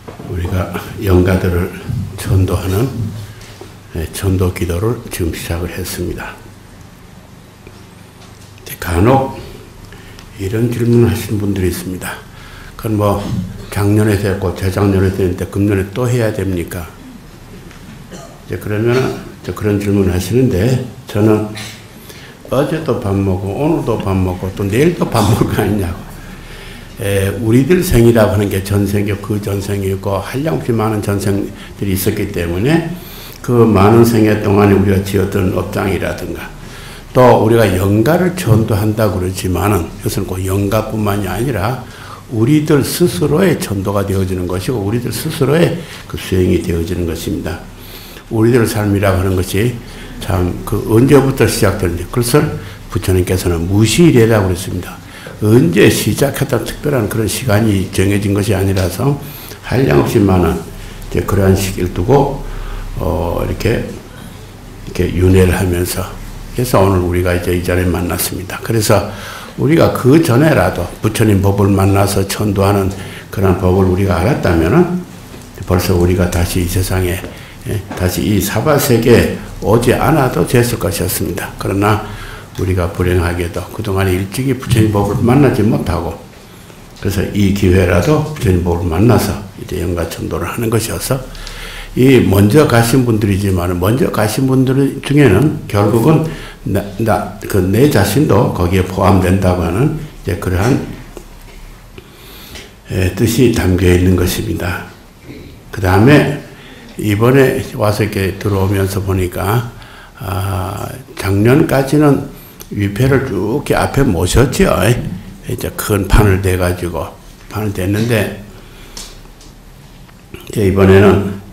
우리가 영가들을 전도하는 전도 기도를 지금 시작을 했습니다. 간혹 이런 질문을 하시는 분들이 있습니다. 그건 뭐 작년에 됐고 재작년에 됐는데 금년에 또 해야 됩니까? 이제 그러면 그런 질문을 하시는데 저는 어제도 밥 먹고 오늘도 밥 먹고 또 내일도 밥 먹을 거 아니냐고. 우리들 생이라고 하는 게 전생이고 그 전생이고 한량없이 많은 전생들이 있었기 때문에 그 많은 생애 동안에 우리가 지었던 업장이라든가 또 우리가 영가를 전도한다고 그러지만은 이것은 꼭 영가뿐만이 아니라 우리들 스스로의 전도가 되어지는 것이고 우리들 스스로의 그 수행이 되어지는 것입니다. 우리들 삶이라고 하는 것이 참 그 언제부터 시작되는지 그것을 부처님께서는 무시일이라고 그랬습니다. 언제 시작했다 특별한 그런 시간이 정해진 것이 아니라서 한량없이 많은 이제 그러한 시기를 두고 이렇게 윤회를 하면서 그래서 오늘 우리가 이제 이 자리에 만났습니다. 그래서 우리가 그 전에라도 부처님 법을 만나서 전도하는 그런 법을 우리가 알았다면은 벌써 우리가 다시 이 세상에 다시 이 사바세계에 오지 않아도 됐을 것이었습니다. 그러나 우리가 불행하게도 그동안에 일찍이 부처님 법을 만나지 못하고 그래서 이 기회라도 부처님 법을 만나서 이제 영가 전도를 하는 것이어서 이 먼저 가신 분들이지만 먼저 가신 분들 중에는 결국은 내 자신도 거기에 포함된다고 하는 이제 그러한 뜻이 담겨 있는 것입니다. 그 다음에 이번에 와서 이렇게 들어오면서 보니까 작년까지는 위패를 쭉 이렇게 앞에 모셨죠. 이제 큰 판을 대가지고 판을 댔는데 이번에는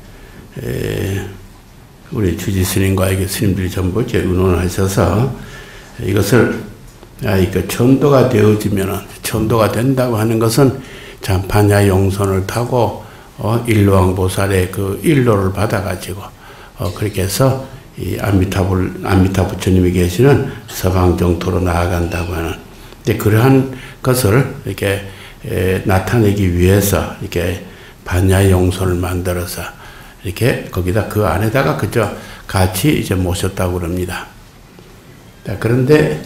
우리 주지 스님과 스님들이 전부 이렇게 의논을 하셔서 이것을 이거 전도가 되어지면은 전도가 된다고 하는 것은 참 반야용선을 타고 일로왕보살의 그 일로를 받아가지고 그렇게 해서 이 아미타 부처님이 계시는 서강정토로 나아간다고 하는 그러한 것을 이렇게 나타내기 위해서 이렇게 반야용선을 만들어서 이렇게 거기다 그 안에다가 그저 같이 이제 모셨다고 그럽니다. 자, 그런데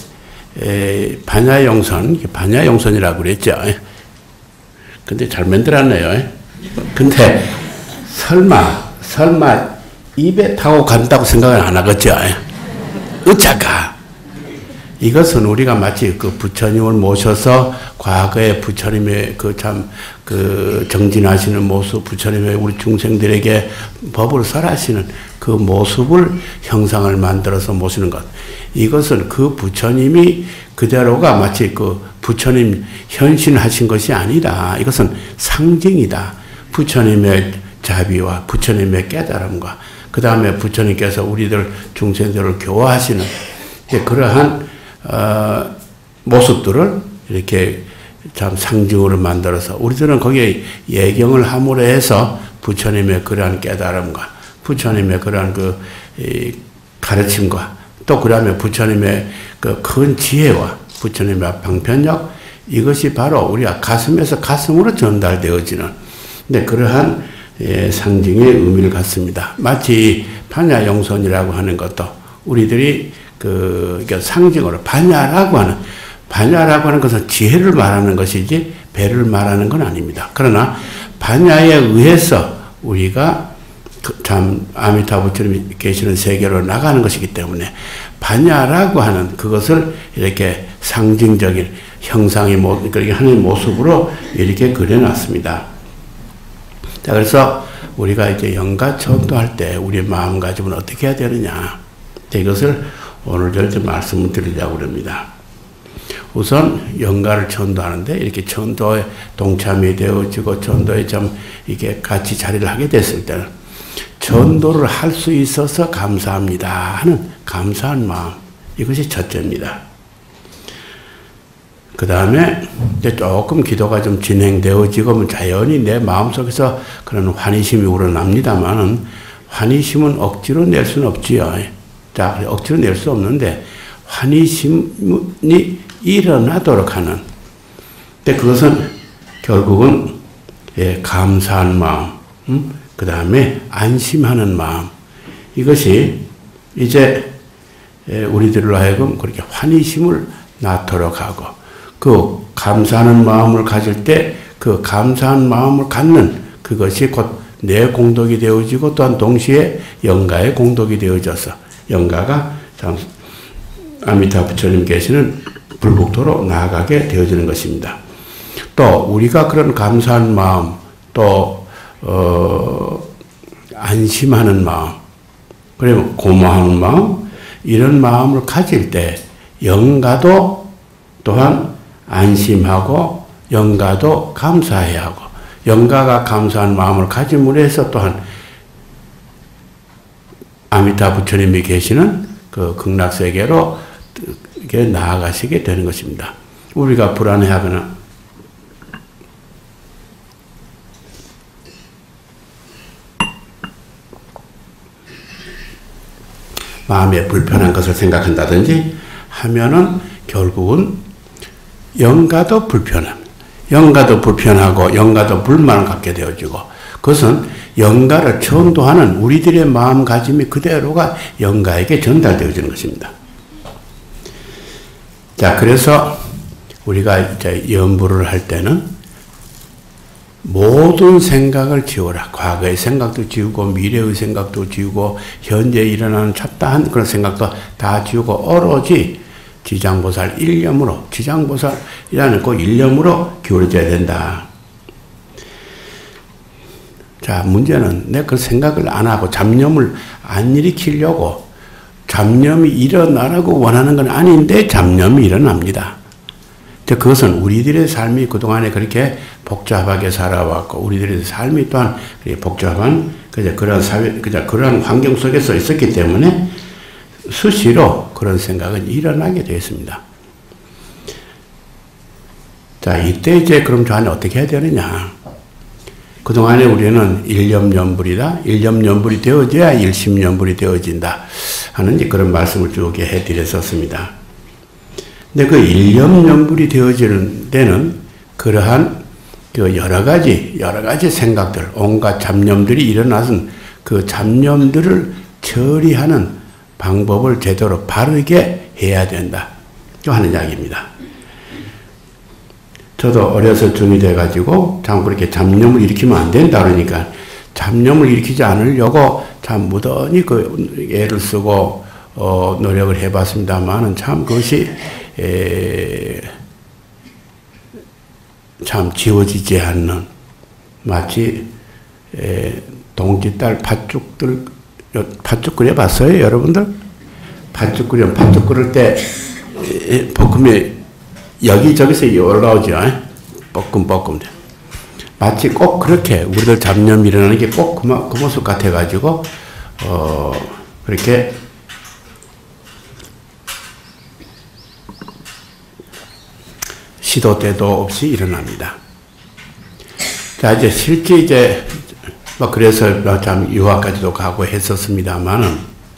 반야용선이라고 그랬죠. 근데 잘 만들었네요. 근데 설마 입에 타고 간다고 생각은 안 하겠죠. 어쩌가 이것은 우리가 마치 그 부처님을 모셔서 과거에 부처님의 그 정진하시는 모습, 부처님의 우리 중생들에게 법을 설하시는 그 모습을 형상을 만들어서 모시는 것. 이것은 그 부처님이 그대로가 마치 그 부처님 현신하신 것이 아니라 이것은 상징이다. 부처님의 자비와 부처님의 깨달음과 그 다음에 부처님께서 우리들 중생들을 교화하시는 그러한 모습들을 이렇게 참 상징으로 만들어서 우리들은 거기에 예경을 함으로 해서 부처님의 그러한 깨달음과 부처님의 그러한 그 가르침과 또 그 다음에 부처님의 그 큰 지혜와 부처님의 방편력 이것이 바로 우리가 가슴에서 가슴으로 전달되어지는 근데 그러한 상징의 의미를 갖습니다. 마치 반야용선이라고 하는 것도 우리들이 그러니까 상징으로 반야라고 하는 것은 지혜를 말하는 것이지 배를 말하는 건 아닙니다. 그러나 반야에 의해서 우리가 참 아미타 부처님이 계시는 세계로 나가는 것이기 때문에 반야라고 하는 그것을 이렇게 상징적인 형상의 하나의 모습으로 이렇게 그려놨습니다. 자, 그래서 우리가 이제 영가 전도할 때 우리의 마음가짐은 어떻게 해야 되느냐. 이것을 오늘 좀 말씀을 드리려고 합니다. 우선 영가를 전도하는데 이렇게 전도에 동참이 되어지고 전도에 좀 이게 같이 자리를 하게 됐을 때는 전도를 할 수 있어서 감사합니다 하는 감사한 마음 이것이 첫째입니다. 그 다음에 이제 조금 기도가 좀 진행되어지고 자연히 내 마음속에서 그런 환희심이 우러납니다만은 환희심은 억지로 낼 수는 없지요. 자, 억지로 낼 수 없는데 환희심이 일어나도록 하는. 근데 그것은 결국은 감사한 마음, 그 다음에 안심하는 마음, 이것이 이제 우리들로 하여금 그렇게 환희심을 낳도록 하고, 그 감사하는 마음을 가질 때 그 감사한 마음을 갖는 그것이 곧 내 공덕이 되어지고, 또한 동시에 영가의 공덕이 되어져서 영가가 참 아미타 부처님 계시는 불국토로 나아가게 되어지는 것입니다. 또 우리가 그런 감사한 마음, 또 안심하는 마음, 그리고 고마운 마음, 이런 마음을 가질 때 영가도 또한 안심하고 영가도 감사해야 하고, 영가가 감사한 마음을 가짐으로 해서 또한 아미타 부처님이 계시는 그 극락세계로 나아가시게 되는 것입니다. 우리가 불안해하거나 마음에 불편한 것을 생각한다든지 하면은 결국은 영가도 불편합니다. 영가도 불편하고 영가도 불만을 갖게 되어지고, 그것은 영가를 천도하는 우리들의 마음가짐이 그대로가 영가에게 전달되어지는 것입니다. 자, 그래서 우리가 이제 연부를 할 때는 모든 생각을 지워라. 과거의 생각도 지우고, 미래의 생각도 지우고, 현재 일어나는 잡다한 그런 생각도 다 지우고, 오로지 지장보살 일념으로, 지장보살이라는 그 일념으로 기울여져야 된다. 자, 문제는 내 그 생각을 안 하고 잡념을 안 일으키려고, 잡념이 일어나라고 원하는 건 아닌데 잡념이 일어납니다. 그것은 우리들의 삶이 그동안에 그렇게 복잡하게 살아왔고, 우리들의 삶이 또한 복잡한 그런 사회, 그런 환경 속에서 있었기 때문에 수시로 그런 생각은 일어나게 되어 있습니다. 자, 이때 이제 그럼 저 안에 어떻게 해야 되느냐. 그동안에 우리는 일념연불이다. 일념연불이 되어져야 일심연불이 되어진다 하는 이제 그런 말씀을 쭉 해드렸었습니다. 근데 그 일념연불이 되어지는 데는 그러한 그 여러 가지 생각들, 온갖 잡념들이 일어나서 그 잡념들을 처리하는 방법을 제대로 바르게 해야 된다 하는 이야기입니다. 저도 어려서 중이 돼가지고 참 그렇게 잡념을 일으키면 안 된다 그러니까 잡념을 일으키지 않으려고 참 무던히 그 애를 쓰고 노력을 해봤습니다만은 참 그것이 참 지워지지 않는, 마치 동지 딸 팥죽 끓여봤어요, 여러분들? 팥죽 끓일 때 볶음이 여기저기서 올라오죠. 볶음. 마치 꼭 그렇게 우리들 잡념이 일어나는 게 꼭 그 모습 같아가지고 그렇게 시도 때도 없이 일어납니다. 자, 이제 실제 이제 그래서 참 유학까지도 가고 했었습니다만은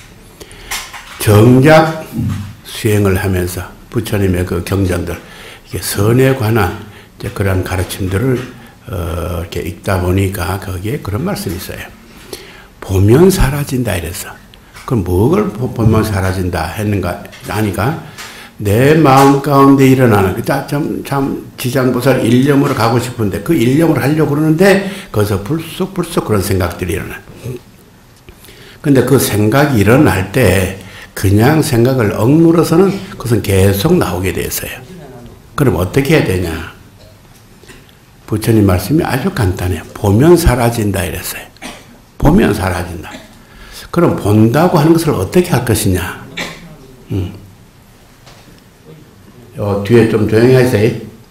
정작 수행을 하면서 부처님의 그 경전들, 이게 선에 관한 이제 그런 가르침들을 이렇게 읽다 보니까 거기에 그런 말씀이 있어요. 보면 사라진다 이래서. 그럼 뭘 보면 사라진다 했는가 하니까 내 마음 가운데 일어나는 참 지장보살 일념으로 가고 싶은데 그 일념을 하려고 그러는데 거기서 불쑥 그런 생각들이 일어나. 근데 그 생각이 일어날 때 그냥 생각을 억누러서는 그것은 계속 나오게 되었어요. 그럼 어떻게 해야 되냐? 부처님 말씀이 아주 간단해요. 보면 사라진다 이랬어요. 보면 사라진다. 그럼 본다고 하는 것을 어떻게 할 것이냐? 뒤에 좀 조용히 하세요.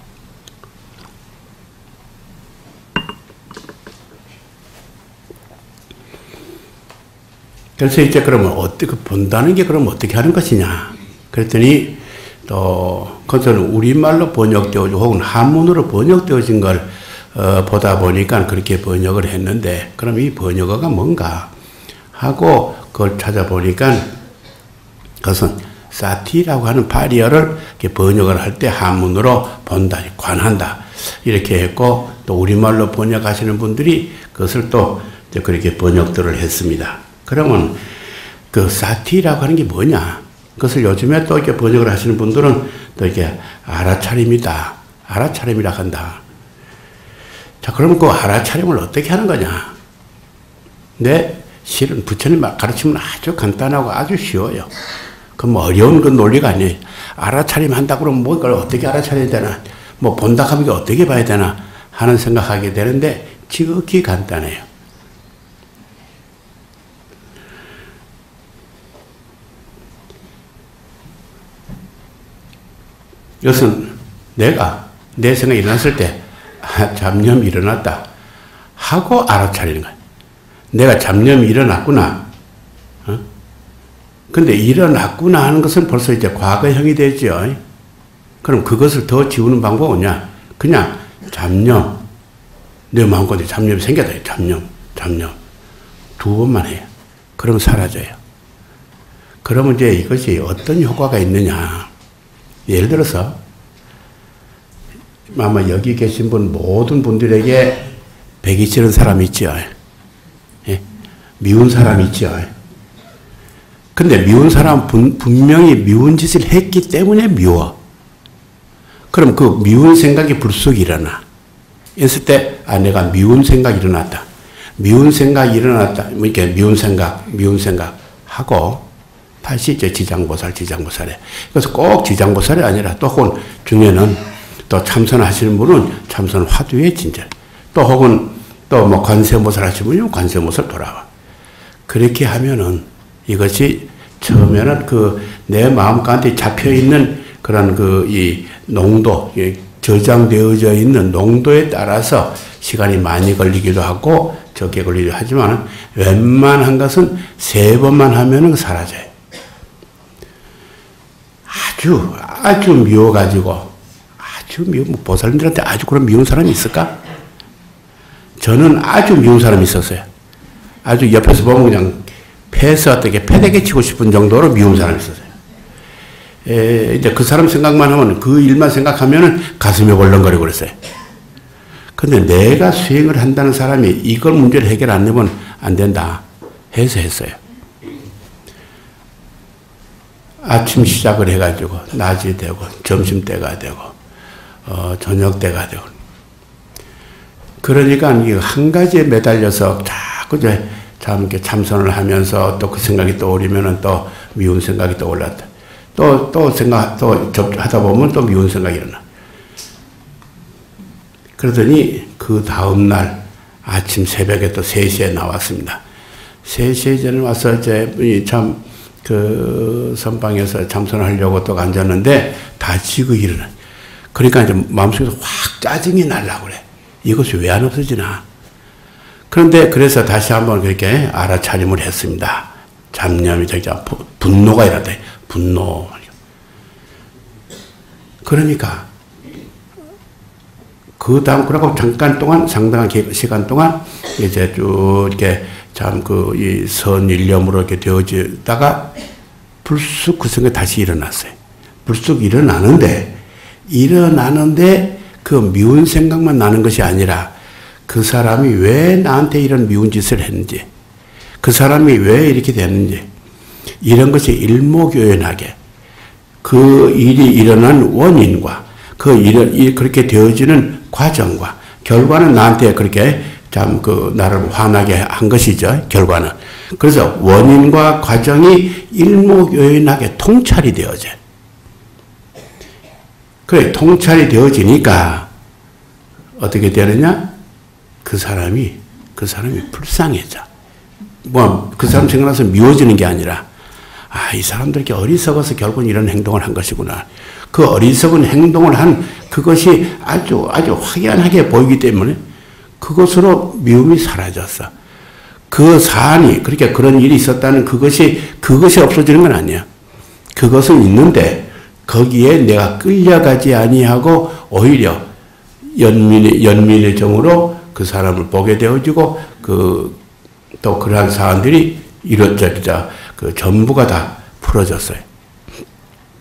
그래서 이제 그러면 어떻게 본다는 게 그럼 어떻게 하는 것이냐? 그랬더니 또 그것은 우리말로 번역되어지고 혹은 한문으로 번역되어진 걸 보다 보니까 그렇게 번역을 했는데, 그럼 이 번역어가 뭔가 하고 그걸 찾아보니까 그것은 사티라고 하는 파리어를 이렇게 번역을 할 때 한문으로 본다, 관한다 이렇게 했고, 또 우리말로 번역하시는 분들이 그것을 또 이제 그렇게 번역들을 했습니다. 그러면 그 사티라고 하는 게 뭐냐? 그것을 요즘에 또 이렇게 번역을 하시는 분들은 또 이렇게 알아차림이다. 알아차림이라 한다. 자, 그러면 그 알아차림을 어떻게 하는 거냐? 네, 실은 부처님 가르치면 아주 간단하고 아주 쉬워요. 그 뭐 어려운 그 논리가 아니에요. 알아차림 한다 그러면 뭐 이걸 어떻게 알아차려야 되나? 뭐 본다 하면 어떻게 봐야 되나? 하는 생각하게 되는데 지극히 간단해요. 이것은 내가 내 생각이 일어났을 때 잡념이 일어났다 하고 알아차리는 거야. 내가 잡념이 일어났구나. 근데 일어났구나 하는 것은 벌써 이제 과거형이 되죠. 그럼 그것을 더 지우는 방법은 뭐냐? 그냥 잡념. 내 마음속에 잡념이 생겨다. 잡념. 2번만 해요. 그러면 사라져요. 그러면 이제 이것이 어떤 효과가 있느냐. 예를 들어서 아마 여기 계신 분 모든 분들에게 배기 싫은 사람 있죠. 예? 미운 사람 있죠. 근데 미운 사람 분명히 미운 짓을 했기 때문에 미워. 그럼 그 미운 생각이 불쑥 일어나. 있을 때, 내가 미운 생각이 일어났다. 미운 생각이 일어났다. 이렇게 미운 생각 하고, 다시 이제 지장보살에. 그래서 꼭 지장보살이 아니라 또 혹은 중에는 또 참선하시는 분은 참선 화두의 진절. 또 혹은 또 뭐 관세음보살 하시는 분이면 관세음보살 돌아와. 그렇게 하면은 이것이 처음에는 그 내 마음 가운데 잡혀 있는 그런 이 농도, 저장되어져 있는 농도에 따라서 시간이 많이 걸리기도 하고 적게 걸리기도 하지만 웬만한 것은 3번만 하면은 사라져요. 아주 미워가지고, 보살님들한테 아주 그런 미운 사람이 있을까? 저는 아주 미운 사람이 있었어요. 아주 옆에서 보면 그냥 패서 어떻게 패대기 치고 싶은 정도로 미운 사람이 있었어요. 이제 그 사람 생각만 하면, 그 일만 생각하면은 가슴이 벌렁거리고 그랬어요. 근데 내가 수행을 한다는 사람이 이걸 문제를 해결 안 하면 안 된다 해서 했어요. 아침 시작을 해가지고 낮이 되고 점심 때가 되고 저녁 때가 되고 그러니까 한 가지에 매달려서 자꾸 이제 이렇게 참선을 하면서 또 그 생각이 떠오르면은 또 미운 생각이 떠올랐다. 또 하다 보면 또 미운 생각이 일어나. 그러더니 그 다음날 아침 새벽에 또 3시에 나왔습니다. 3시에 전에 와서 이제 그 선방에서 참선을 하려고 또 앉았는데 다 지그 일어나. 그러니까 이제 마음속에서 확 짜증이 날라고 그래. 이것이 왜 안 없어지나. 그런데 그래서 다시 한번 그렇게 알아차림을 했습니다. 잡념이 분노가 일어났다. 분노. 그러니까 그 다음 그러고 잠깐 동안 상당한 시간 동안 이제 쭉 이렇게 이 선일념으로 이렇게 되어지다가 불쑥 그 생각이 다시 일어났어요. 불쑥 일어나는데 그 미운 생각만 나는 것이 아니라 그 사람이 왜 나한테 이런 미운 짓을 했는지, 그 사람이 왜 이렇게 됐는지, 이런 것이 일목요연하게 그 일이 일어난 원인과 그렇게 되어지는 과정과 결과는 나한테 그렇게 나를 화나게 한 것이죠, 결과는. 그래서 원인과 과정이 일목요연하게 통찰이 되어져. 그래, 통찰이 되어지니까 어떻게 되느냐? 그 사람이 불쌍해져. 그 사람 생각나서 미워지는 게 아니라, 이 사람들 이렇게 어리석어서 결국은 이런 행동을 한 것이구나. 그 어리석은 행동을 한 그것이 아주 확연하게 보이기 때문에 그것으로 미움이 사라졌어. 그 사안이, 그렇게 그런 일이 있었다는 그것이 없어지는 건 아니야. 그것은 있는데 거기에 내가 끌려가지 아니하고 오히려 연민의 정으로 그 사람을 보게 되어지고 또 그러한 사안들이 전부가 다 풀어졌어요.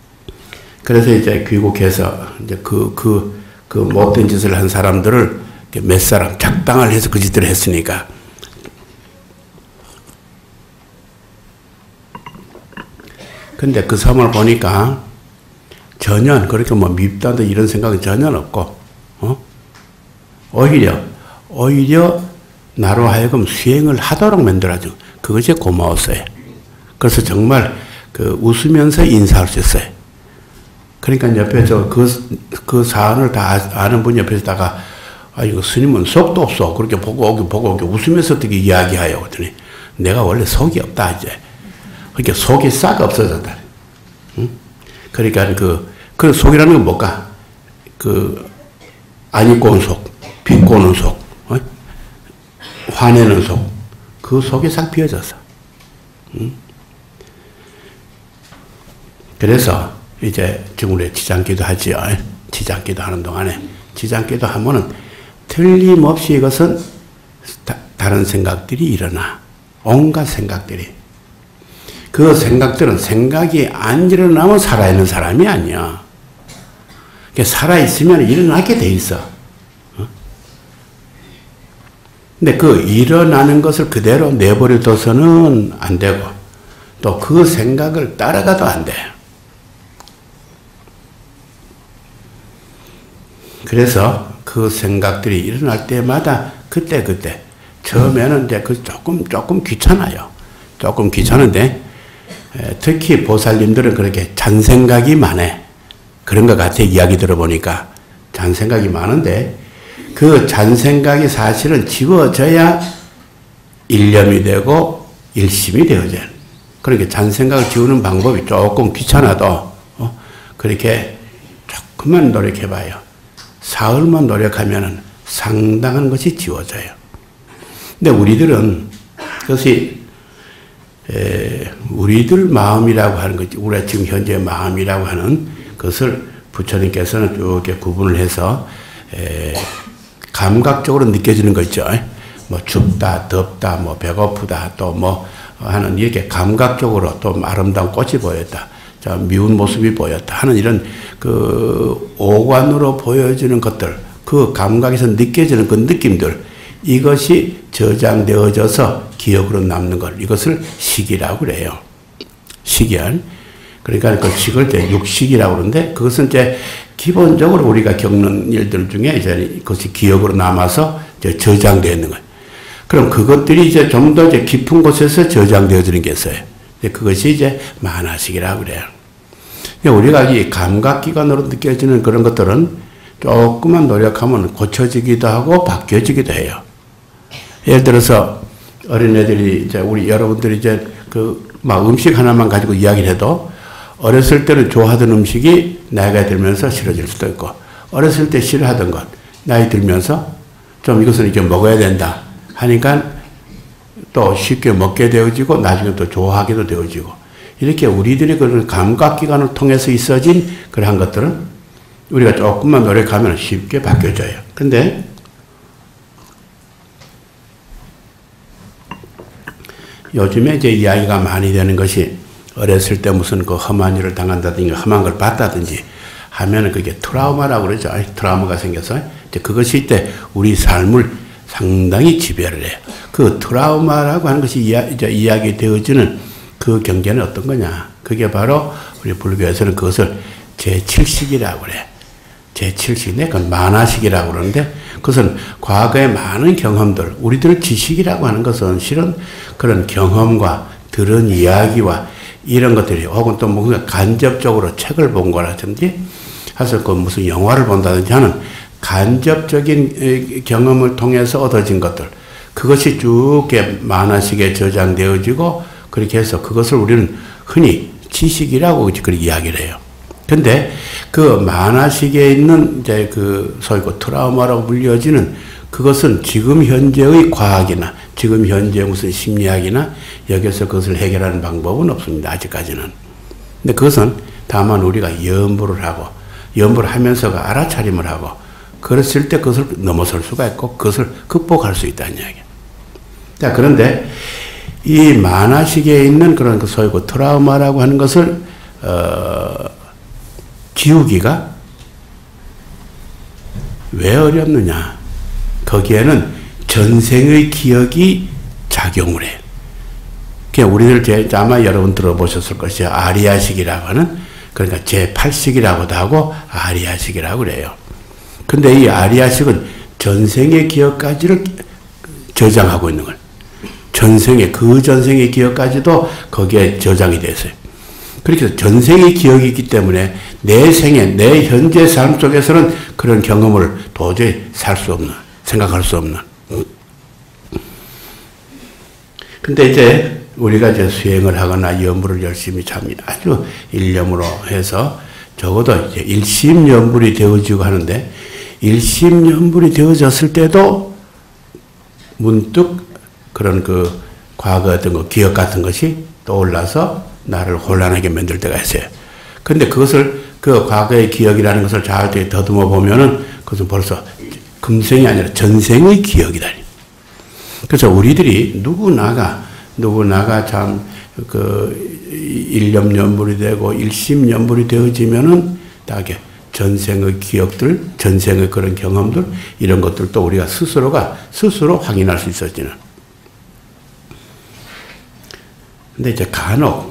그래서 이제 귀국해서 이제 그 못된 짓을 한 사람들을 몇 사람 작당을 해서 그 짓들을 했으니까. 근데 그 섬을 보니까 전혀 그렇게 뭐 밉다든 이런 생각은 전혀 없고, 오히려 나로 하여금 수행을 하도록 만들어줘. 그것이 고마웠어요. 그래서 정말 그 웃으면서 인사할 수 있어요. 그러니까 옆에서 그 사안을 다 아는 분 옆에서다가, 이거 스님은 속도 없어. 그렇게 보고 오기 웃으면서 어떻게 이야기해요. 그랬더니 내가 원래 속이 없다, 이제. 그러니까 속이 싹 없어졌다. 응? 그러니까 그 속이라는 건 뭘까? 안 입고 온 속, 빚고 오는 속, 화내는 속, 그 속이 싹 비어졌어. 응? 그래서 이제 지금 우리 지장기도 하지요. 지장기도 하는 동안에 지장기도 하면은 틀림없이 이것은 다른 생각들이 일어나. 온갖 생각들이. 그 생각들은 생각이 안 일어나면 살아있는 사람이 아니야. 살아있으면 일어나게 돼 있어. 근데 그 일어나는 것을 그대로 내버려둬서는 안 되고, 또 그 생각을 따라가도 안 돼. 그래서 그 생각들이 일어날 때마다 그때 처음에는 이제 조금 귀찮아요. 조금 귀찮은데, 특히 보살님들은 그렇게 잔생각이 많아. 그런 것 같아. 이야기 들어보니까 잔생각이 많은데, 그 잔생각이 사실은 지워져야 일념이 되고 일심이 되어져요. 그러니까 잔생각을 지우는 방법이 조금 귀찮아도 그렇게 조금만 노력해봐요. 사흘만 노력하면 상당한 것이 지워져요. 근데 우리들은 그것이 우리들 마음이라고 하는 거지, 우리가 지금 현재 마음이라고 하는 것을 부처님께서는 쭉 이렇게 구분을 해서 감각적으로 느껴지는 거 있죠. 뭐 춥다, 덥다, 뭐 배고프다, 또 뭐 하는 이렇게 감각적으로 또 아름다운 꽃이 보였다, 자, 미운 모습이 보였다 하는 이런 그 오관으로 보여지는 것들, 그 감각에서 느껴지는 그 느낌들, 이것이 저장되어져서 기억으로 남는 것, 이것을 식이라고 그래요. 식이한. 그러니까 그 식을 이제 육식이라고 그러는데, 그것은 이제 기본적으로 우리가 겪는 일들 중에 이제 그것이 기억으로 남아서 이제 저장되어 있는 거예요. 그럼 그것들이 이제 좀 더 이제 깊은 곳에서 저장되어지는 게 있어요. 그것이 이제 만화식이라고 그래요. 우리가 이 감각기관으로 느껴지는 그런 것들은 조금만 노력하면 고쳐지기도 하고 바뀌어지기도 해요. 예를 들어서 어린애들이 이제 우리 여러분들이 이제 막 음식 하나만 가지고 이야기를 해도 어렸을 때는 좋아하던 음식이 나이가 들면서 싫어질 수도 있고, 어렸을 때 싫어하던 것 나이 들면서 좀 이것은 이제 먹어야 된다 하니까 또 쉽게 먹게 되어지고 나중에 또 좋아하기도 되어지고, 이렇게 우리들의 그런 감각기관을 통해서 있어진 그러한 것들은 우리가 조금만 노력하면 쉽게 바뀌어져요. 근데 요즘에 이제 이야기가 많이 되는 것이, 어렸을 때 무슨 그 험한 일을 당한다든지 험한 걸 봤다든지 하면은 그게 트라우마라고 그러죠. 트라우마가 생겨서 이제 그것이 이때 우리 삶을 상당히 지배를 해요. 그 트라우마라고 하는 것이 이제 이야기 되어지는 그 경계는 어떤 거냐? 그게 바로 우리 불교에서는 그것을 제7식이라고 그래. 제7식, 그건 만화식이라고 그러는데, 그것은 과거의 많은 경험들, 우리들 지식이라고 하는 것은 실은 그런 경험과 들은 이야기와 이런 것들이, 혹은 또 뭔가 간접적으로 책을 본 거라든지, 해서 그 무슨 영화를 본다든지 하는 간접적인 경험을 통해서 얻어진 것들, 그것이 쭉 만화식에 저장되어지고, 그렇게 해서 그것을 우리는 흔히 지식이라고 그렇게 이야기를 해요. 근데 그 만화식에 있는 이제 그 소위 그 트라우마라고 불려지는 그것은 지금 현재의 과학이나 지금 현재 무슨 심리학이나 여기서 그것을 해결하는 방법은 없습니다. 아직까지는. 근데 그것은 다만 우리가 염불을 하고, 염불을 하면서가 알아차림을 하고, 그랬을 때 그것을 넘어설 수가 있고 그것을 극복할 수 있다는 이야기예요. 자, 그런데 이 만화식에 있는 그런 그 소위 그 트라우마라고 하는 것을 지우기가 왜 어렵느냐? 그 거기에는 전생의 기억이 작용을 해요. 그냥 우리들 아마 여러분 들어보셨을 것이요. 아리아식이라고 하는, 그러니까 제8식이라고도 하고 아리아식이라고 그래요. 근데 이 아리아식은 전생의 기억까지를 저장하고 있는 거예요. 전생의, 그 전생의 기억까지도 거기에 저장이 됐어요. 그렇게 전생의 기억이 있기 때문에 내 생에, 내 현재 삶 속에서는 그런 경험을 도저히 살 수 없는, 생각할 수 없는. 근데 이제 우리가 이제 수행을 하거나 염불을 열심히 참 아주 일념으로 해서 적어도 이제 일심연불이 되어지고 하는데, 일심연불이 되어졌을 때도 문득 그런 그 과거 어떤 거 기억 같은 것이 떠올라서 나를 혼란하게 만들 때가 있어요. 근데 그것을, 그 과거의 기억이라는 것을 잘 더듬어 보면은 그것은 벌써 금생이 아니라 전생의 기억이다. 그래서 우리들이 누구나가 참 그 일념연불이 되고 일심연불이 되어지면은 다 이렇게 전생의 기억들, 전생의 그런 경험들, 이런 것들도 우리가 스스로 확인할 수 있어지는. 근데 이제 간혹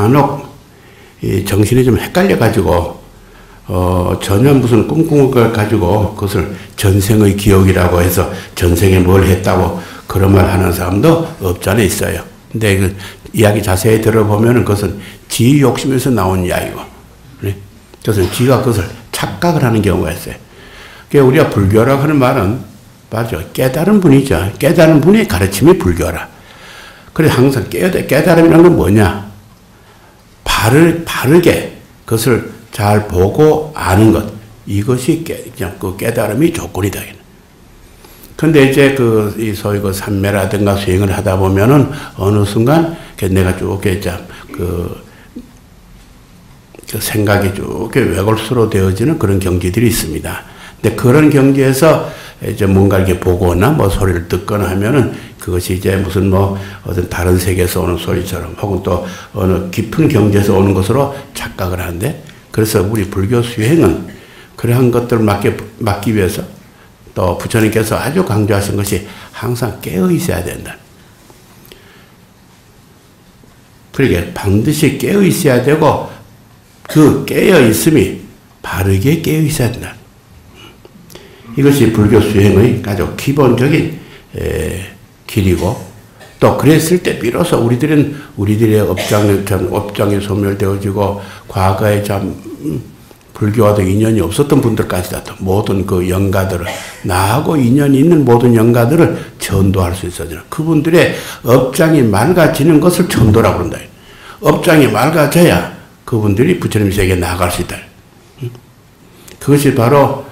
이 정신이 좀 헷갈려가지고 전혀 무슨 꿈꾼 걸 가지고 그것을 전생의 기억이라고 해서 전생에 뭘 했다고 그런 말 하는 사람도 없지 않아 있어요. 근데 그 이야기 자세히 들어보면 그것은 지 욕심에서 나온 이야기고, 네? 그래서 지가 그것을 착각을 하는 경우가 있어요. 그러니까 우리가 불교라고 하는 말은 맞죠. 깨달은 분이죠. 깨달은 분의 가르침이 불교라. 그래서 항상 깨달음이라는 건 뭐냐? 바르게 그것을 잘 보고 아는 것. 이것이 그 깨달음이 조건이다. 근데 이제 이 소위 그 삼매라든가 수행을 하다 보면은 어느 순간 내가 쭉 그 생각이 쭉 외골수로 되어지는 그런 경지들이 있습니다. 근데 그런 경지에서 이제 뭔가 이렇게 보거나 뭐 소리를 듣거나 하면은 그것이 이제 무슨 뭐 어떤 다른 세계에서 오는 소리처럼 혹은 또 어느 깊은 경지에서 오는 것으로 착각을 하는데, 그래서 우리 불교 수행은 그러한 것들을 막기 위해서 또 부처님께서 아주 강조하신 것이 항상 깨어 있어야 된다. 그러니까 반드시 깨어 있어야 되고 그 깨어 있음이 바르게 깨어 있어야 된다. 이것이 불교 수행의 아주 기본적인 길이고, 또 그랬을 때 비로소 우리들의 업장이 소멸되어지고 과거에 참 불교와도 인연이 없었던 분들까지도 모든 그 영가들을, 나하고 인연이 있는 모든 영가들을 전도할 수 있어요. 그분들의 업장이 맑아지는 것을 전도라고 그런다. 업장이 맑아져야 그분들이 부처님 세계에 나아갈 수 있다. 그것이 바로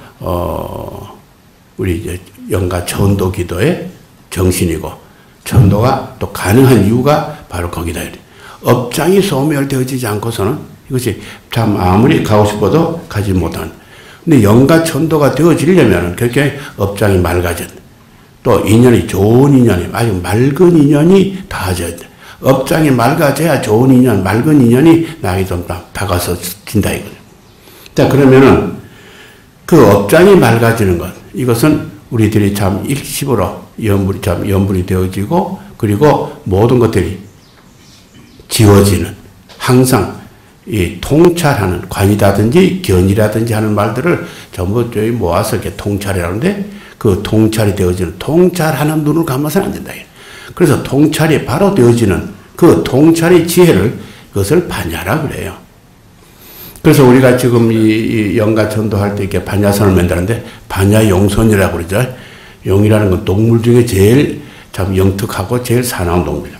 우리 이제 영가 전도 기도의 정신이고, 전도가 또 가능한 이유가 바로 거기다. 업장이 소멸되어지지 않고서는 이것이 참 아무리 가고 싶어도 가지 못한. 근데 영가 천도가 되어지려면 그렇게 업장이 맑아져. 또 인연이 좋은 인연이, 아주 맑은 인연이 닿아져야 돼. 업장이 맑아져야 좋은 인연, 맑은 인연이 나에게 좀 다가서진다 이거죠. 자, 그러면은 그 업장이 맑아지는 것, 이것은 우리들이 참 일심으로 연불이 되어지고, 그리고 모든 것들이 지워지는, 항상 이 통찰하는, 관이라든지 견이라든지 하는 말들을 전부 저희 모아서 이렇게 통찰이라는데, 그 통찰이 되어지는, 통찰하는 눈을 감아서는 안 된다. 그래서 통찰이 바로 되어지는 그 통찰의 지혜를, 그것을 반야라 그래요. 그래서 우리가 지금 이 영가 전도할 때 이렇게 반야선을 만드는데, 반야용선이라고 그러죠. 용이라는 건 동물 중에 제일 참 영특하고 제일 사나운 동물이야.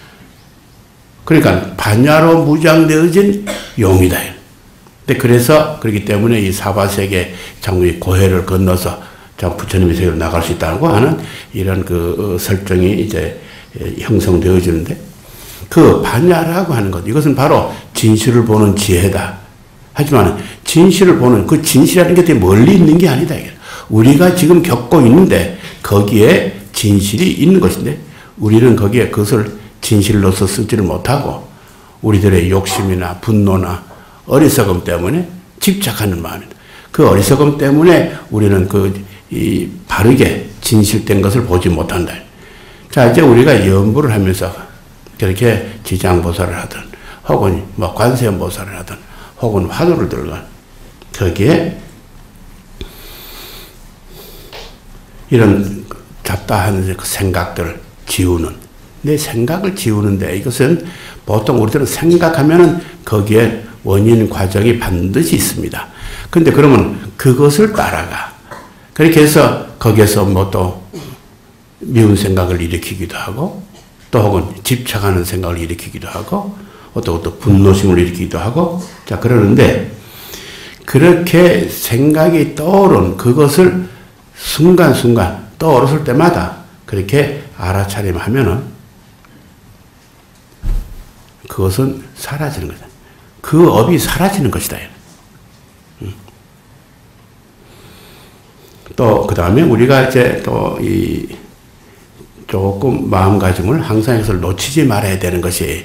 그러니까 반야로 무장되어진 용이다. 근데 그래서 그렇기 때문에 이 사바세계 장군이 고해를 건너서 참 부처님의 세계로 나갈 수 있다고 하는 이런 그 설정이 이제 형성되어지는데, 그 반야라고 하는 것, 이것은 바로 진실을 보는 지혜다. 하지만 진실을 보는, 그 진실이라는 게 되게 멀리 있는 게 아니다. 우리가 지금 겪고 있는데 거기에 진실이 있는 것인데, 우리는 거기에 그것을 진실로서 쓰지를 못하고 우리들의 욕심이나 분노나 어리석음 때문에 집착하는 마음이다. 그 어리석음 때문에 우리는 그 이 바르게 진실된 것을 보지 못한다. 자, 이제 우리가 연부를 하면서 그렇게 지장보살을 하든 혹은 뭐 관세음보살을 하든 혹은 화두를 들건 거기에 이런 잡다한 그 생각들을 지우는, 내 생각을 지우는데 이것은 보통 우리들은 생각하면은 거기에 원인 과정이 반드시 있습니다. 근데 그러면 그것을 따라가. 그렇게 해서 거기에서 뭐 또 미운 생각을 일으키기도 하고 또 혹은 집착하는 생각을 일으키기도 하고 또 분노심을 일으키기도 하고 자 그러는데 그렇게 생각이 떠오른 그것을 순간순간 떠오르실 때마다 그렇게 알아차림하면은 그것은 사라지는 거다. 그 업이 사라지는 것이다. 또 그 다음에 우리가 이제 또 이 조금 마음가짐을 항상 이것을 놓치지 말아야 되는 것이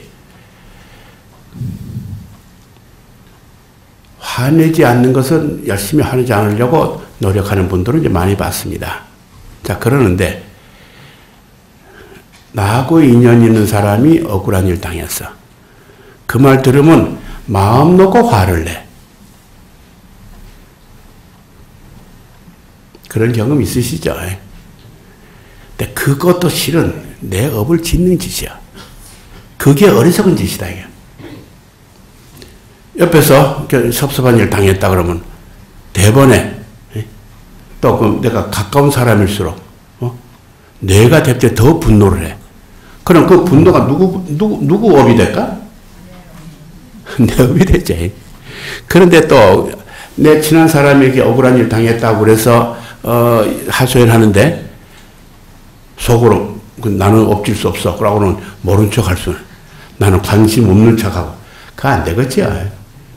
화내지 않는 것은 열심히 화내지 않으려고 노력하는 분들은 이제 많이 봤습니다. 자, 그러는데 나하고 인연 있는 사람이 억울한 일 당했어. 그 말 들으면 마음 놓고 화를 내. 그런 경험 있으시죠? 근데 그것도 실은 내 업을 짓는 짓이야. 그게 어리석은 짓이다. 이게. 옆에서 섭섭한 일 당했다 그러면 대번에 또 그 내가 가까운 사람일수록 내가 될 때 더 분노를 해. 그럼 그 분노가 누구 업이 될까? 내 업이 되지. 그런데 또 내 친한 사람에게 억울한 일 당했다고 그래서 하소연하는데 속으로 나는 엎질 수 없어. 그러고는 모른 척 할 수는 나는 관심 없는 척하고 그거 안 되겠지요.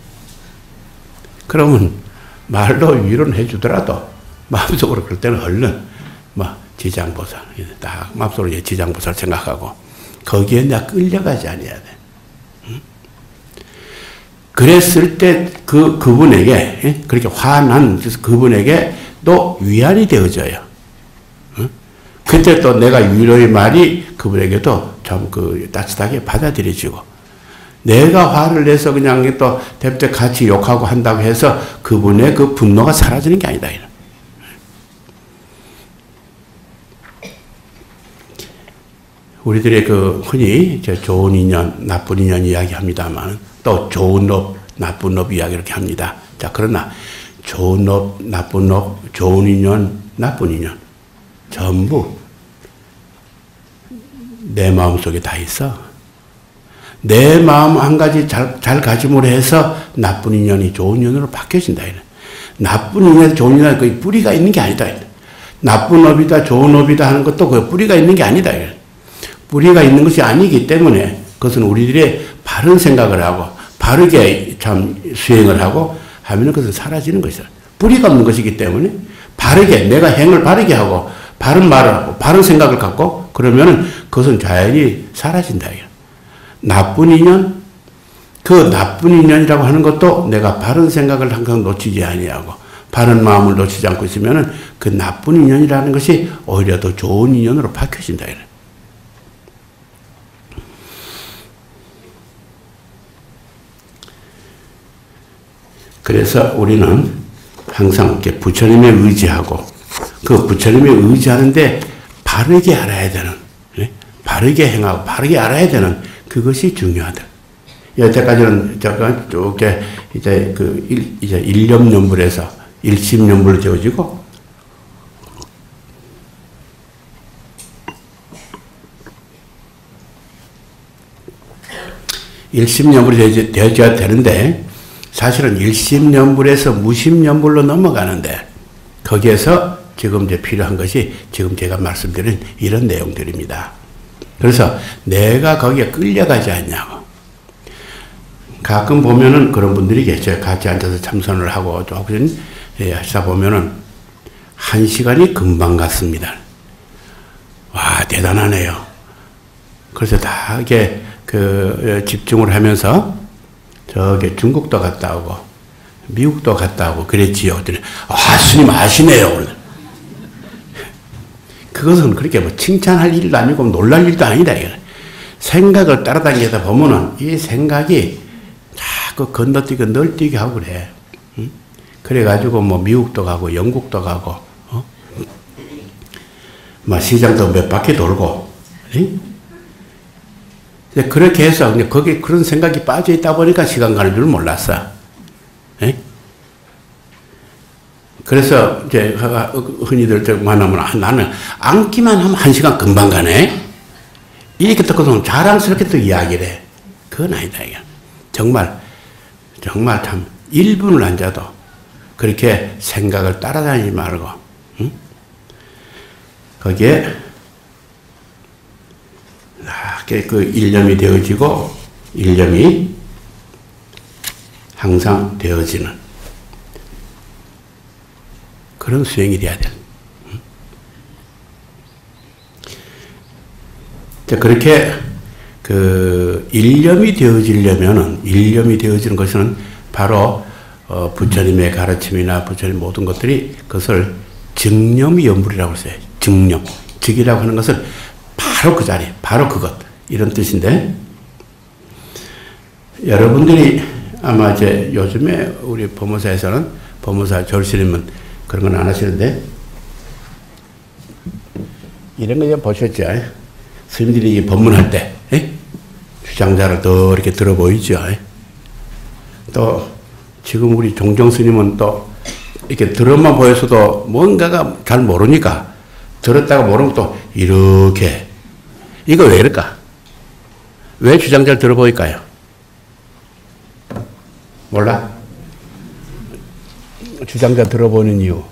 그러면 말로 위로는 해주더라도 마음속으로 그럴 때는 얼른 뭐 지장보살 딱 마음속으로 지장보살 생각하고 거기에 내가 끌려가지 아니어야 돼. 그랬을 때 그분에게 그렇게 화난 그분에게 또 위안이 되어져요. 그때 또 내가 위로의 말이 그분에게도 참 따뜻하게 받아들여지고 내가 화를 내서 그냥 또 대때 같이 욕하고 한다고 해서 그분의 그 분노가 사라지는 게 아니다. 우리들의 흔히 좋은 인연, 나쁜 인연 이야기합니다만 또 좋은 업, 나쁜 업 이야기 이렇게 합니다. 자, 그러나 좋은 업, 나쁜 업, 좋은 인연, 나쁜 인연 전부 내 마음속에 다 있어. 내 마음 한 가지 잘 가짐으로 해서 나쁜 인연이 좋은 인연으로 바뀌어진다. 나쁜 인연, 좋은 인연 그 뿌리가 있는 게 아니다. 나쁜 업이다, 좋은 업이다 하는 것도 그 뿌리가 있는 게 아니다. 뿌리가 있는 것이 아니기 때문에 그것은 우리들의 바른 생각을 하고 바르게 참 수행을 하고 하면 그것은 사라지는 것이다. 뿌리가 없는 것이기 때문에 바르게 내가 행을 바르게 하고 바른 말을 하고 바른 생각을 갖고 그러면은 그것은 자연히 사라진다. 나쁜 인연, 그 나쁜 인연이라고 하는 것도 내가 바른 생각을 항상 놓치지 아니하고 바른 마음을 놓치지 않고 있으면은 그 나쁜 인연이라는 것이 오히려 더 좋은 인연으로 바뀌어진다. 그래서 우리는 항상 이렇게 부처님에 의지하고 그 부처님에 의지하는데 바르게 알아야 되는, 바르게 행하고 바르게 알아야 되는 그것이 중요하다. 여태까지는 잠깐 쭉 이제 이제 일념연불에서 일심연불로 되어지고 일심연불이 되어져야 되는데 사실은 일심연불에서 무심연불로 넘어가는데 거기에서 지금 이제 필요한 것이 지금 제가 말씀드린 이런 내용들입니다. 그래서 내가 거기에 끌려가지 않냐고. 가끔 보면은 그런 분들이 계셔요. 같이 앉아서 참선을 하고 조금 하시다 보면은 1시간이 금방 갔습니다. 와, 대단하네요. 그래서 다 이렇게 집중을 하면서 저기 중국도 갔다 오고 미국도 갔다 오고 그랬지요. 스님 아시네요. 그것은 그렇게 뭐 칭찬할 일도 아니고 놀랄 일도 아니다. 이거. 생각을 따라다니다 보면은 이 생각이 자꾸 건너뛰고 널뛰게 하고 그래. 응? 그래가지고 뭐 미국도 가고 영국도 가고, 뭐 시장도 몇 바퀴 돌고, 응? 그렇게 해서 거기 그런 생각이 빠져 있다 보니까 시간 가는 줄 몰랐어. 응? 그래서 이제 흔히들 만나면 나는 앉기만 하면 1시간 금방 가네. 이렇게 듣고서 자랑스럽게 또 이야기를 해. 그건 아니다, 이거. 정말 참 1분을 앉아도 그렇게 생각을 따라다니지 말고, 응? 거기에 그 일념이 되어지고, 일념이 항상 되어지는 그런 수행이 돼야 돼. 그렇게 그 일념이 되어지는 것은 바로 부처님의 가르침이나 부처님 모든 것들이 그것을 증념이연불이라고 써요. 증념. 즉이라고 하는 것은 바로 그 자리, 바로 그것. 이런 뜻인데, 여러분들이 아마 이제 요즘에 우리 법무사에서는 법무사 졸시님은 그런 건 안 하시는데, 이런 거 이제 보셨죠? 스님들이 법문할 때, 주장자를 더 이렇게 들어 보이죠? 또, 지금 우리 종정 스님은 또, 이렇게 들어만 보여서도 뭔가가 잘 모르니까, 들었다가 모르면 또, 이렇게. 이거 왜 이럴까? 왜 주장자를 들어 보일까요? 몰라? 주장자 들어보는 이유.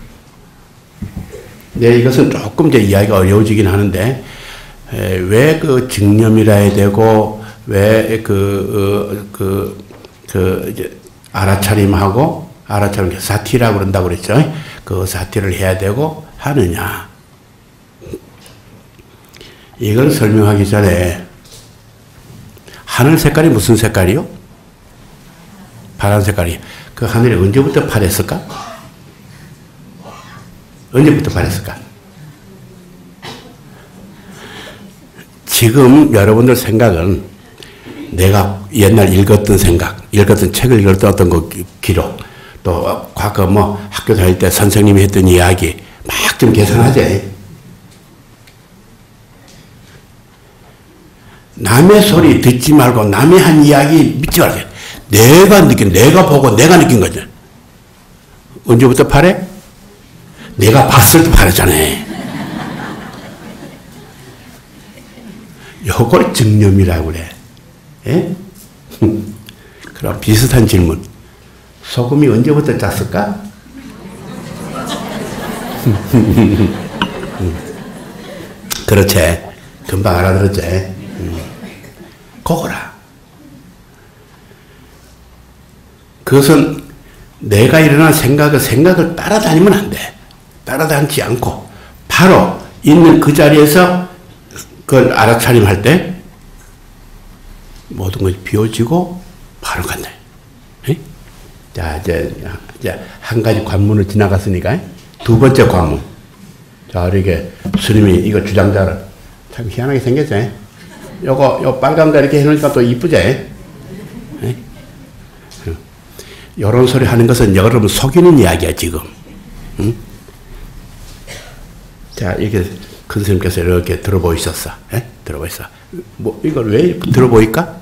네, 이것은 조금 이제 이야기가 어려워지긴 하는데, 왜 그 증념이라 해야 되고, 왜 이제 알아차림 사티라고 그런다고 그랬죠. 그 사티를 해야 되고 하느냐. 이걸 설명하기 전에, 하늘 색깔이 무슨 색깔이요? 파란 색깔이. 그 하늘이 언제부터 파랬을까? 언제부터 파랬을까? 지금 여러분들 생각은 내가 옛날 읽었던 책을 읽었던 어떤 그 기록, 또 과거 뭐 학교 다닐 때 선생님이 했던 이야기 막 좀 계산하지. 남의 소리 듣지 말고 남의 한 이야기 믿지 말고 내가 보고 내가 느낀 거죠. 언제부터 파래? 내가 봤을 때 파랬잖아. 요걸 증념이라고 그래. 예? 그럼 비슷한 질문. 소금이 언제부터 짰을까? 그렇지. 금방 알아들었지. 그거라. 그것은 내가 일어난 생각을 따라다니면 안 돼. 따라다니지 않고 바로 있는 그 자리에서 그걸 알아차림할 때 모든 것이 비워지고 바로 간다. 에? 자, 이제 한 가지 관문을 지나갔으니까 두 번째 관문. 자, 이렇게 스님이 이거 주장자를 참 희한하게 생겼죠. 요 빨간 거 이렇게 해놓으니까 또 이쁘죠. 요런 소리 하는 것은 여러분 속이는 이야기야, 지금. 응? 자, 이렇게 큰 스님께서 이렇게 들어보이셨어. 들어보이셨어. 뭐, 이걸 왜 들어보일까?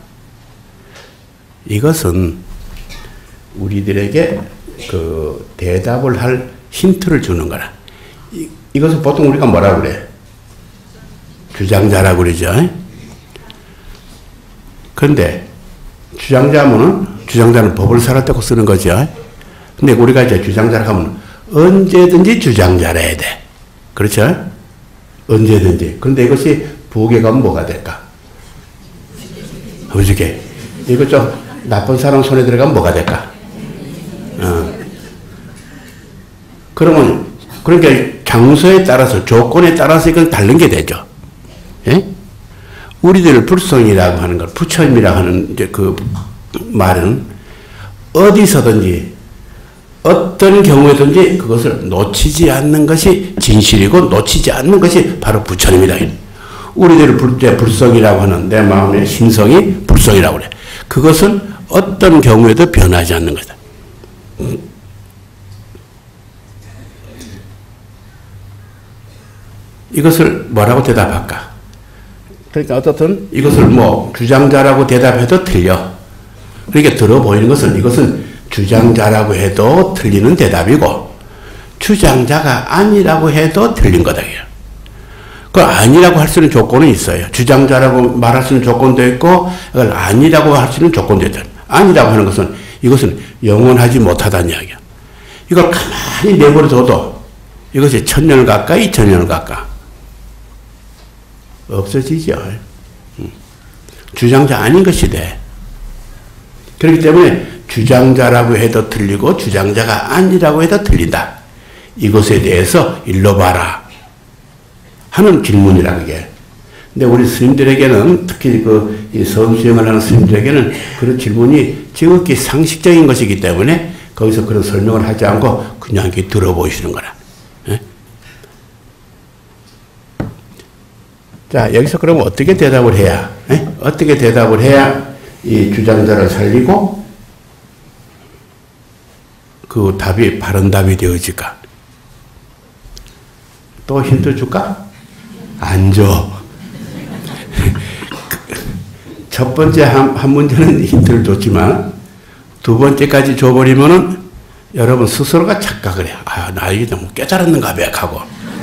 이것은 우리들에게 그 대답을 할 힌트를 주는 거라. 이것은 보통 우리가 뭐라 그래? 주장자라고 그러죠. 그런데 주장자는 법을 살았다고 쓰는 거죠. 근데 우리가 이제 주장자라고 하면 언제든지 주장자라 해야 돼. 그렇죠? 언제든지. 그런데 이것이 부엌에 가면 뭐가 될까? 어저께. 이거 좀 나쁜 사람 손에 들어가면 뭐가 될까? 그러니까 장소에 따라서, 조건에 따라서 이건 다른 게 되죠. 예? 우리들 불성이라고 하는 것, 부처님이라고 하는 이제 그 말은 어디서든지 어떤 경우에든지 그것을 놓치지 않는 것이 진실이고 놓치지 않는 것이 바로 부처님이다. 우리들을 불성이라고 하는 내 마음의 심성이 불성이라고 그래. 그것은 어떤 경우에도 변하지 않는 것이다. 이것을 뭐라고 대답할까? 그러니까 어떻든 이것을 뭐 주장자라고 대답해도 틀려. 그러니까 들어 보이는 것은 이것은 주장자라고 해도 틀리는 대답이고 주장자가 아니라고 해도 틀린 거다. 그 아니라고 할 수 있는 조건은 있어요. 주장자라고 말할 수 있는 조건도 있고 그걸 아니라고 할 수 있는 조건도 있다. 아니라고 하는 것은 이것은 영원하지 못하다는 이야기야. 이걸 가만히 내버려둬도 이것이 1000년 갈까 2000년 갈까 없어지죠. 주장자 아닌 것이 돼. 그렇기 때문에 주장자라고 해도 틀리고 주장자가 아니라고 해도 틀린다. 이것에 대해서 일러 봐라 하는 질문이라 그게. 근데 우리 스님들에게는 특히 이 선수행을 하는 스님들에게는 그런 질문이 지극히 상식적인 것이기 때문에 거기서 그런 설명을 하지 않고 그냥 이렇게 들어보시는 거라. 예? 자, 여기서 그러면 어떻게 대답을 해야, 예? 어떻게 대답을 해야 이 주장자를 살리고 그 답이 바른 답이 되어질까? 또 힌트 줄까? 안 줘. 첫 번째 한 문제는 힌트를 줬지만 두 번째까지 줘버리면은 여러분 스스로가 착각을 해요. 아, 나 이게 너무 깨달았는가 봐 하고.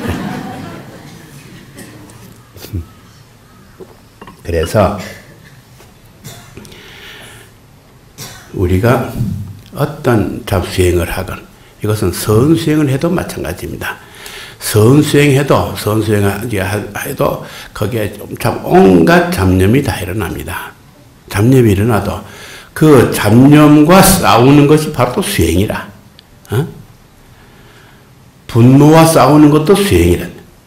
그래서 우리가 어떤 잡수행을 하건 이것은 선수행을 해도 마찬가지입니다. 선수행해도 거기에 참 온갖 잡념이 다 일어납니다. 잡념이 일어나도 그 잡념과 싸우는 것이 바로 또 수행이라. 어? 분노와 싸우는 것도 수행이라.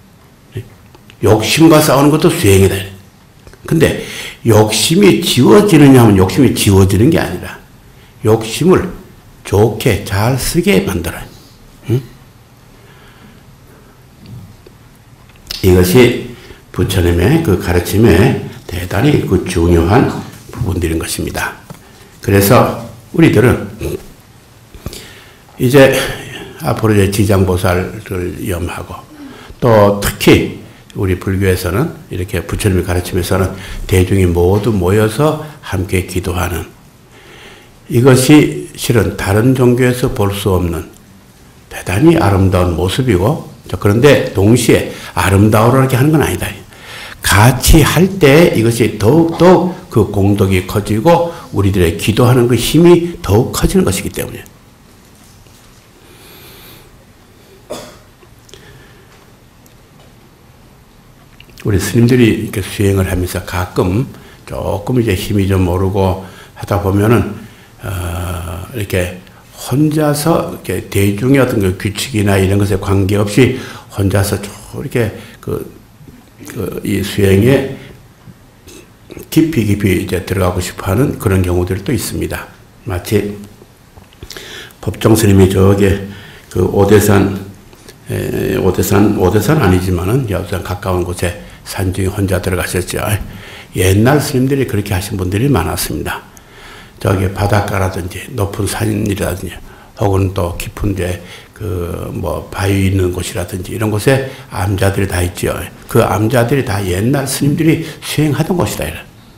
욕심과 싸우는 것도 수행이다. 근데 욕심이 지워지느냐 하면 욕심이 지워지는 게 아니라 욕심을 좋게 잘 쓰게 만들어요. 응? 이것이 부처님의 그 가르침에 대단히 그 중요한 부분들인 것입니다. 그래서 우리들은 이제 앞으로 이제 지장보살을 염하고 또 특히 우리 불교에서는 이렇게 부처님의 가르침에서는 대중이 모두 모여서 함께 기도하는 이것이 실은 다른 종교에서 볼 수 없는 대단히 아름다운 모습이고 그런데 동시에 아름다우라게 하는 건 아니다. 같이 할 때 이것이 더욱더 그 공덕이 커지고 우리들의 기도하는 그 힘이 더욱 커지는 것이기 때문에. 우리 스님들이 이렇게 수행을 하면서 가끔 조금 이제 힘이 좀 오르고 하다 보면은, 이렇게 혼자서 이렇게 대중의 어떤 그 규칙이나 이런 것에 관계없이 혼자서 이렇게 이 수행에 깊이 이제 들어가고 싶어 하는 그런 경우들도 있습니다. 마치 법정 스님이 저게 그 오대산 아니지만은 여수산 가까운 곳에 산중에 혼자 들어가셨죠. 옛날 스님들이 그렇게 하신 분들이 많았습니다. 저기 바닷가라든지 높은 산이라든지 혹은 또 깊은 데 뭐 바위 있는 곳이라든지 이런 곳에 암자들이 다 있죠. 그 암자들이 다 옛날 스님들이 수행하던 곳이다.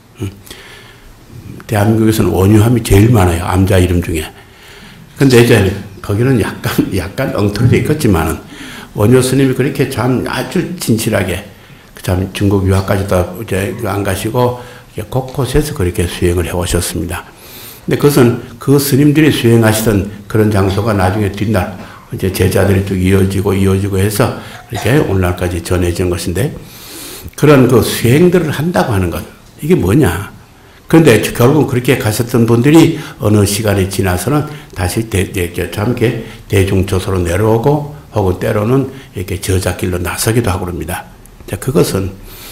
대한민국에서는 원유함이 제일 많아요. 암자 이름 중에. 근데 이제 거기는 약간 엉터리져 있겠지만은 원효 스님이 그렇게 참 아주 진실하게 참 중국 유학까지도 이제 안 가시고 곳곳에서 그렇게 수행을 해 오셨습니다. 근데 그것은 그 스님들이 수행하시던 그런 장소가 나중에 뒷날 이제 제자들이 쭉 이어지고 해서 이렇게 오늘날까지 전해진 것인데 그런 그 수행들을 한다고 하는 것 이게 뭐냐? 그런데 결국은 그렇게 가셨던 분들이 어느 시간이 지나서는 다시 이렇게 대중조소로 내려오고 혹은 때로는 이렇게 저작길로 나서기도 하고 그럽니다. 자, 그것은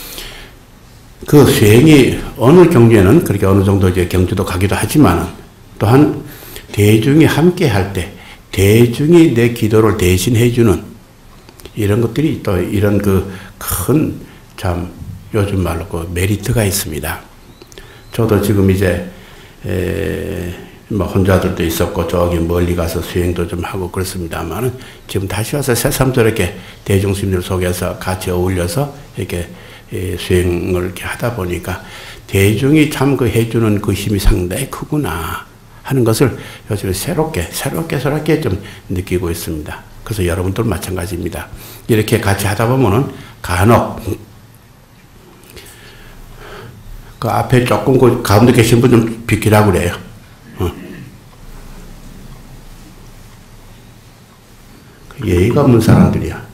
그 수행이 어느 경주에는 그렇게 어느 정도 이제 경주도 가기도 하지만 또한 대중이 함께 할 때 대중이 내 기도를 대신해주는 이런 것들이 또 이런 그 큰 참 요즘 말로 그 메리트가 있습니다. 저도 지금 이제 뭐 혼자들도 있었고 저기 멀리 가서 수행도 좀 하고 그렇습니다만은 지금 다시 와서 새삼도 이렇게 대중심들 속에서 같이 어울려서 이렇게 수행을 이렇게 하다 보니까 대중이 참 그 해주는 그 힘이 상당히 크구나 하는 것을 요즘 새롭게 좀 느끼고 있습니다. 그래서 여러분들 마찬가지입니다. 이렇게 같이 하다 보면은 간혹 그 앞에 조금 그 가운데 계신 분 좀 비키라고 그래요. 예의가 없는 사람들이야.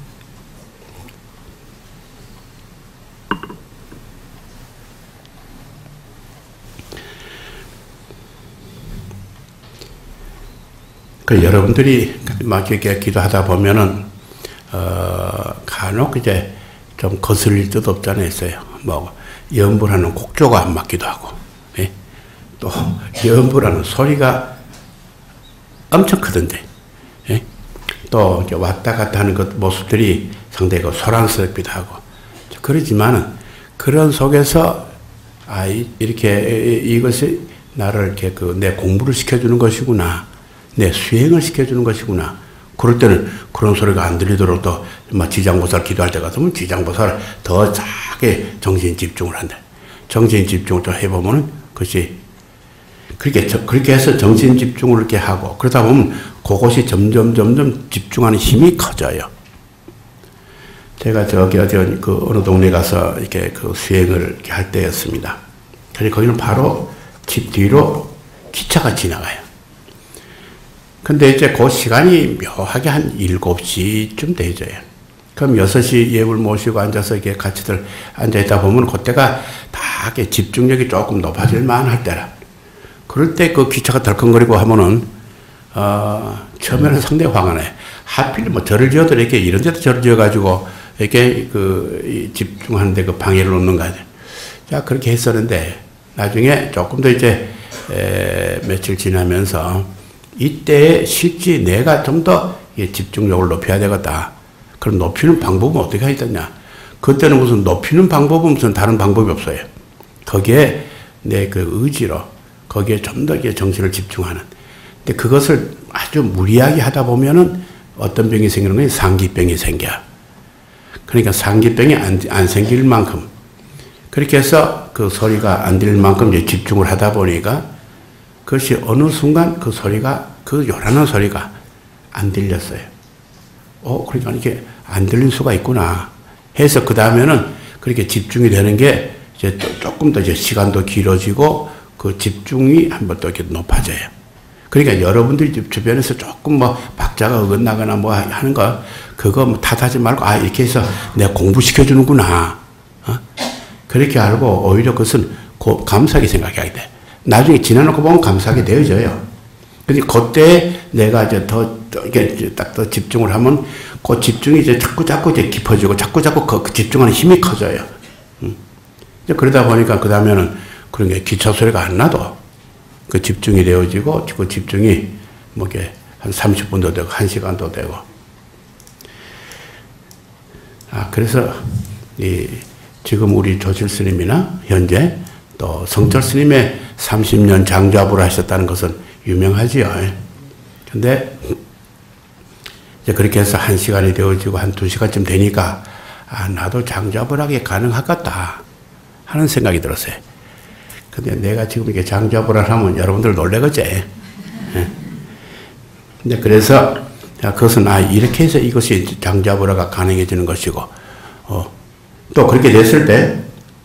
그 여러분들이 막 이렇게 기도하다 보면은 간혹 이제 좀 거슬릴 뜻 없잖아요. 있어요. 뭐 염불하는 곡조가 안 맞기도 하고, 예? 또 염불하는 소리가 엄청 크던데, 예? 또 왔다 갔다 하는 그 모습들이 상당히 소란스럽기도 하고, 그러지만은 그런 속에서 이렇게 이것이 나를 이렇게 내 공부를 시켜주는 것이구나, 내 수행을 시켜주는 것이구나. 그럴 때는 그런 소리가 안 들리도록 또 지장보살 기도할 때 같으면 지장보살 더 작게 정신 집중을 한다. 정신 집중을 좀 해보면은 그것이 그렇게 해서 정신 집중을 이렇게 하고 그러다 보면 그것이 점점 집중하는 힘이 커져요. 제가 저기 그 어느 동네 가서 이렇게 그 수행을 이렇게 할 때였습니다. 그래서 거기는 바로 집 뒤로 기차가 지나가요. 근데 이제 그 시간이 묘하게 한 7시쯤 되죠요. 그럼 6시 예불 모시고 앉아서 이렇게 같이들 앉아있다 보면 그때가 다 이렇게 집중력이 조금 높아질 만할 때라. 그럴 때 그 기차가 덜컹거리고 하면은, 처음에는 상당히 화가 나요. 하필 뭐 절을 지어도 이렇게 이런 데도 절을 지어가지고 이렇게 집중하는데 그 방해를 놓는 거 아니에요. 자, 그렇게 했었는데 나중에 조금 더 이제 며칠 지나면서 이때 실제 내가 좀 더 집중력을 높여야 되겠다. 그럼 높이는 방법은 어떻게 해야 되냐? 그때는 무슨 높이는 방법은 무슨 다른 방법이 없어요. 거기에 내 그 의지로 거기에 좀 더 정신을 집중하는. 근데 그것을 아주 무리하게 하다 보면은 어떤 병이 생기는 거예요? 상기병이 생겨. 그러니까 상기병이 안 생길 만큼 그렇게 해서 그 소리가 안 들릴 만큼 이제 집중을 하다 보니까 그것이 어느 순간 그 소리가, 그 요란한 소리가 안 들렸어요. 그러니까 이렇게 안 들릴 수가 있구나 해서 그 다음에는 그렇게 집중이 되는 게 이제 조금 더 이제 시간도 길어지고 그 집중이 한번 또 이렇게 높아져요. 그러니까 여러분들이 주변에서 조금 뭐 박자가 어긋나거나 뭐 하는 거, 그거 뭐 탓하지 말고, 이렇게 해서 내가 공부시켜주는구나. 그렇게 알고 오히려 그것은 감사하게 생각하게 돼. 나중에 지나놓고 보면 감사하게 되어져요. 근데 그때 내가 이제 이렇게 딱 더 집중을 하면 그 집중이 이제 자꾸 이제 깊어지고 자꾸 그 집중하는 힘이 커져요. 이제 그러다 보니까 그 다음에는 그런 게 기차 소리가 안 나도 그 집중이 되어지고 그 집중이 뭐 이게 한 30분도 되고 1시간도 되고. 그래서 지금 우리 조실 스님이나 현재 또 성철 스님의 30년 장좌불을 하셨다는 것은 유명하지요. 근데 이제 그렇게 해서 1시간이 되어지고 한 2시간쯤 되니까 나도 장좌불하게 가능하겠다 하는 생각이 들었어요. 근데 내가 지금 이렇게 장좌불을 하면 여러분들 놀래겠지. 근데 그래서 그것은 이렇게 해서 이것이 장좌불화가 가능해지는 것이고 또 그렇게 됐을 때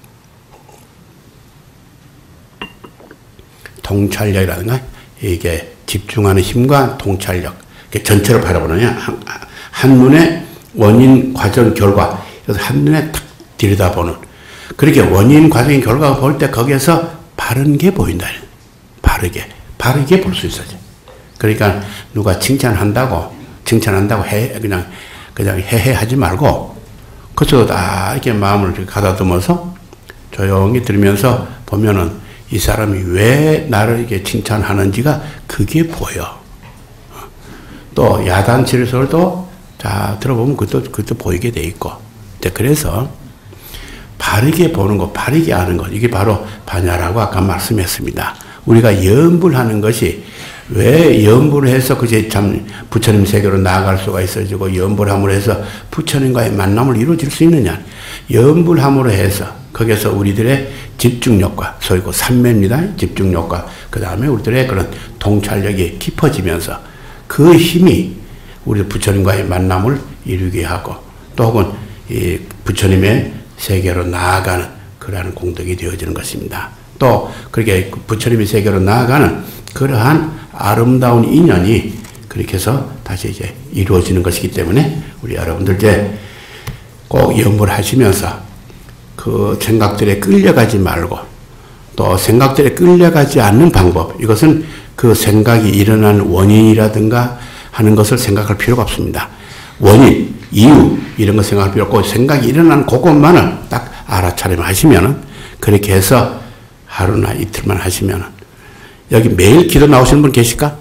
통찰력이라든가 이게 집중하는 힘과 통찰력 전체를 바라보느냐 한눈에 원인 과정 결과 그래서 한눈에 탁 들여다보는 그렇게 원인 과정인 결과를 볼 때 거기에서 바른 게 보인다. 바르게 볼 수 있어요. 그러니까 누가 칭찬한다고 그냥 해하지 말고 그래서 이렇게 마음을 가다듬어서 조용히 들으면서 보면은 이 사람이 왜 나를 이렇게 칭찬하는지가 그게 보여. 또 야단 치료설도 자 들어보면 그것도 보이게 돼 있고. 그래서 바르게 보는 것, 바르게 하는 것, 이게 바로 반야라고 아까 말씀했습니다. 우리가 염불하는 것이 왜 염불을 해서 그제 참 부처님 세계로 나아갈 수가 있어지고 염불함으로 해서 부처님과의 만남을 이루어질 수 있느냐. 염불함으로 해서 거기서 우리들의 집중력과 소위 그 삼매입니다. 집중력과 그 다음에 우리들의 그런 통찰력이 깊어지면서 그 힘이 우리 부처님과의 만남을 이루게 하고 또 혹은 이 부처님의 세계로 나아가는 그러한 공덕이 되어지는 것입니다. 또 그렇게 부처님의 세계로 나아가는 그러한 아름다운 인연이 그렇게 해서 다시 이제 이루어지는 것이기 때문에 우리 여러분들 이제 꼭 염불 하시면서 그 생각들에 끌려가지 말고 또 생각들에 끌려가지 않는 방법, 이것은 그 생각이 일어난 원인이라든가 하는 것을 생각할 필요가 없습니다. 원인, 이유 이런 거 생각할 필요 없고 생각이 일어난 그것만을 딱 알아차림 하시면은 그렇게 해서 하루나 이틀만 하시면은 여기 매일 기도 나오시는 분 계실까?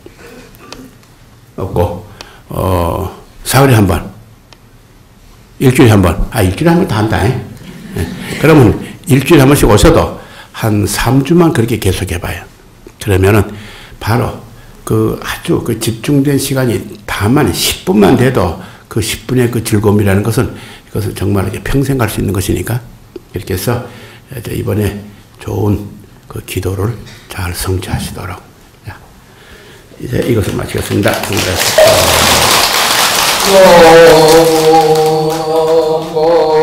없고 사흘에 한 번, 일주일에 한 번, 일주일에 한 번 다 한다. 그러면 일주일에 한 번씩 오셔도 한 3주만 그렇게 계속해봐요. 그러면은 바로 그 아주 그 집중된 시간이 다만 10분만 돼도 그 10분의 그 즐거움이라는 것은 이것은 정말 이제 평생 갈 수 있는 것이니까 이렇게 해서 이번에 좋은 그 기도를 잘 성취하시도록. 자, 이제 이것을 마치겠습니다. 수고하셨습니다.